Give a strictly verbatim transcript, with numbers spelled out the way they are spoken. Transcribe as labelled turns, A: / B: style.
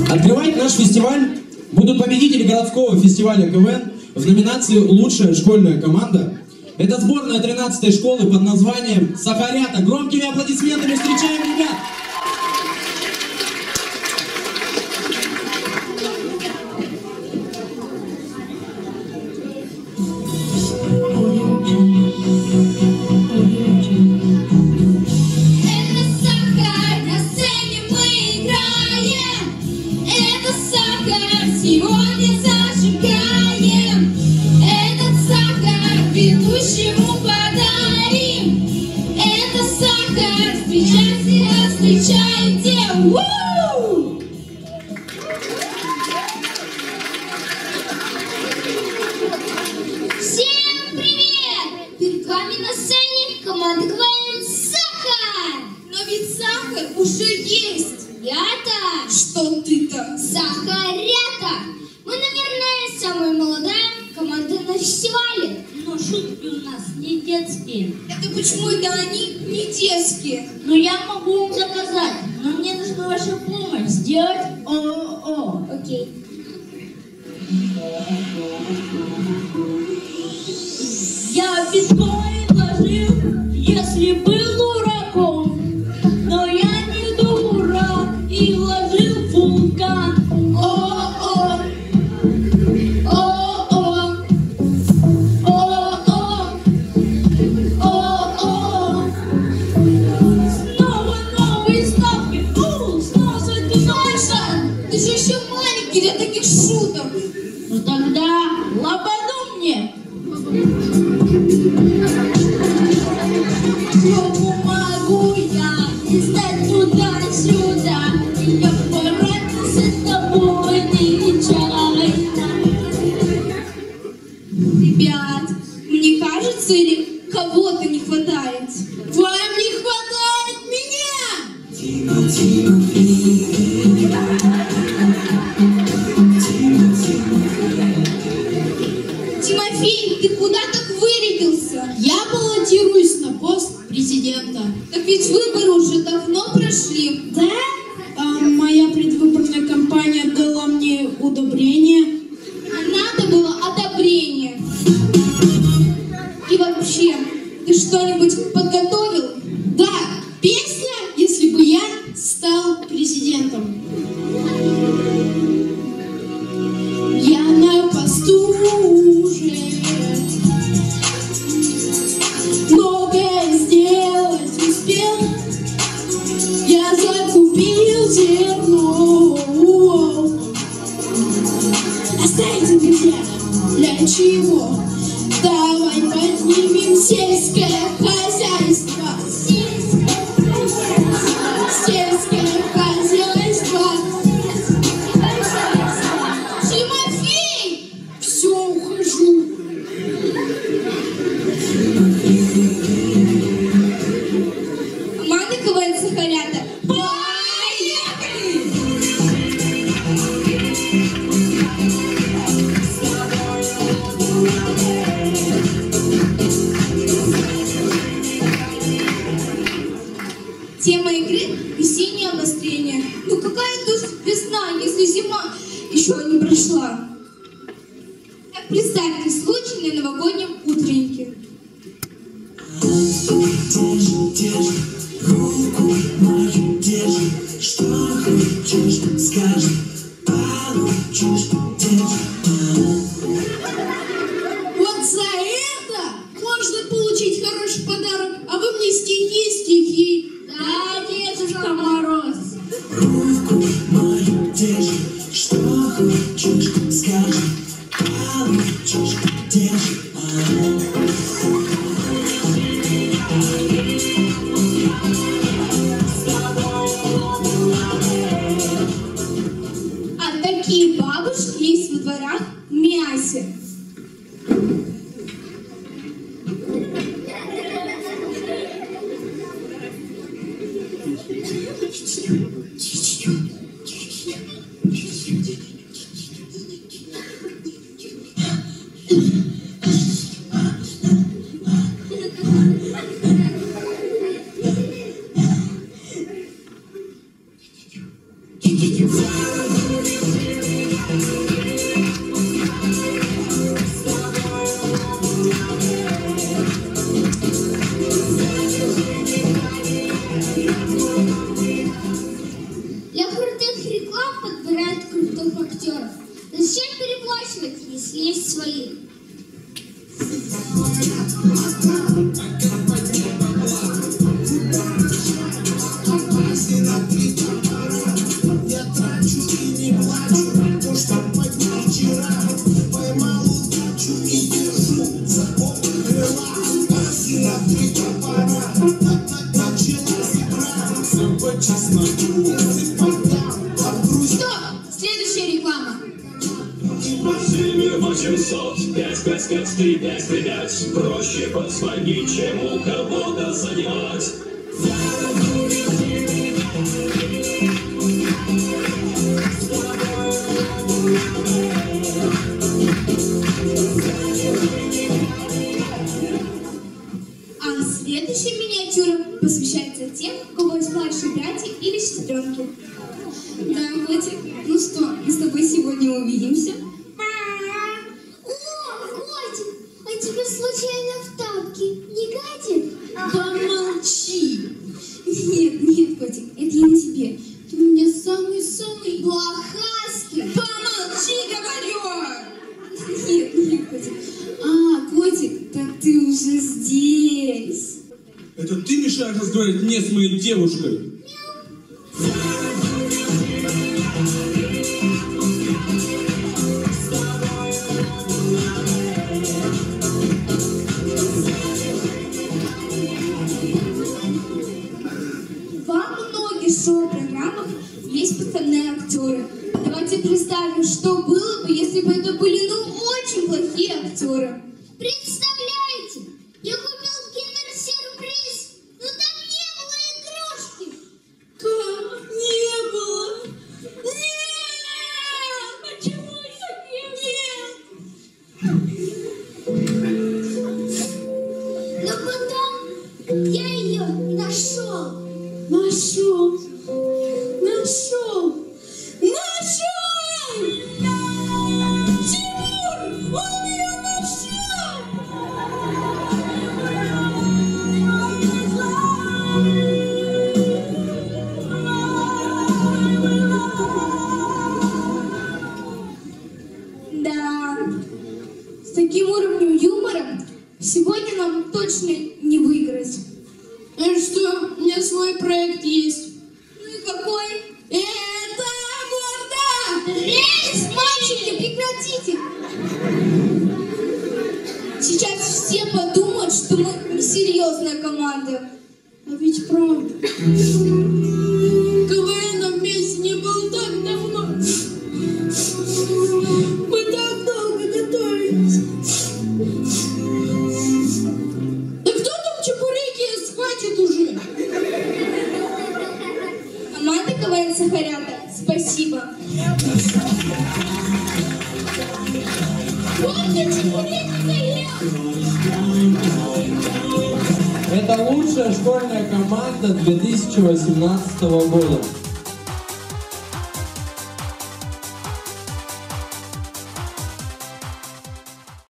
A: Открывать наш фестиваль будут победители городского фестиваля КВН в номинации «Лучшая школьная команда». Это сборная тринадцатой школы под названием «Сахарята». Громкими аплодисментами встречаем ребят!
B: Сегодня зажигаем этот сахар, ведущему подарим. Это сахар, встречайте, встречайте. У-у-у! Всем привет! Перед вами на сцене команда КВН «Сахар».
C: Но ведь сахар уже есть.
B: Я-то?
C: Что ты-то?
B: Сахарята! Мы, наверное, самая молодая команда на фестивале.
D: Но шутки у нас не детские.
C: Это почему это они не детские?
D: Но я могу вам заказать. Но мне нужна ваша помощь. Сделать о-о-о.
B: Окей.
D: Я биткоин вложил, если был дураком. Но я не дурак и вложил в вулкан. О-о. О-о. О-о. О-о. Снова новые ставки. У, снова сойду
C: Саша, ты же еще маленький для таких шуток.
D: Ну тогда лободу мне. Кому могу я листать туда-сюда? Я порадовался с тобой нечаянно.
C: Ребят, мне кажется, или кого-то не хватает? Вам не хватает меня! Тимофей, ты куда так вырядился?
E: Я баллотируюсь на пост президента.
C: Так ведь выборы уже давно прошли.
E: Да? А моя предвыборная кампания дала мне удобрение.
C: А надо было одобрение. И вообще, ты что-нибудь подготовил?
E: Да, песня, если бы я стал президентом. Я на посту уже многое сделать успел. Я закупил зерно. Оставьте меня, для чего? Давай поднимем сельское хозяйство. Сельское хозяйство.
C: Тимофей!
E: Все, ухожу.
C: Команда КВН «Сахарята». Поехали! Тема игры – весеннее обострение. Ну какая тут весна, если зима еще не прошла? Так представьте случай на новогоднем утреннике.
F: Руку мою держи, что хочешь, скажи, получишь, держи.
E: Вот за это можно получить хороший подарок, а вы мне стихи, стихи.
D: Да, Дедушка Мороз.
F: Руку мою держи, что хочешь, скажи, получишь, держи.
C: А такие бабушки есть во дворах в Миасе.
B: Для крутых реклам подбирают крутых актеров. Зачем переплачивать, если есть свои?
F: Я трачу и не плачу, то, что поднял вчера. Поймал удачу и держу за оба крыла. Осина три топора, началась игра. Все по чесноку, ты поднял, подгруз.
C: Стоп! Следующая реклама.
G: Семь восемьсот пять пять пять три пять пять. Проще позвонить, чем у кого-то занимать.
C: А следующая миниатюра посвящается тем, у кого есть младшие братья или сестренки. Да, котик, ну что, мы с тобой сегодня увидимся?
B: О, котик, а тебе случайно в тапки не гадит?
C: Помолчи! Нет, нет, котик, это я не тебе. Ты у меня самый-самый блохастый. Помолчи, говорю! Нет, нет, котик. А, котик, так ты уже здесь.
A: Это ты мешаешь разговаривать мне с моей девушкой?
C: Во многих шоу-программах есть постоянные актеры. Давайте представим, что было бы, если бы это были, ну, очень плохие актеры.
B: Представляете, я купил киндер-сюрприз, но там не было игрушки.
C: Как? Не было? Нет! Почему я нет?
B: Но потом я ее нашел.
C: Нашел! Нашел! Нашел! Тимур! Он ее нашел! Да, с таким уровнем юмора сегодня нам точно не выиграть.
E: А что, у меня свой проект есть.
C: Ну и какой?
E: Это морда!
C: Эй, мальчики, прекратите! Сейчас все подумают, что мы несерьезная команда.
E: А ведь правда. КВН вместе не был так давно. Мы так долго готовились. Да кто там чебуреки ест? Хватит уже.
C: Команда КВН Сахарята, спасибо.
B: Вот я чебуреки поел.
A: Это лучшая школьная команда две тысячи восемнадцатого года.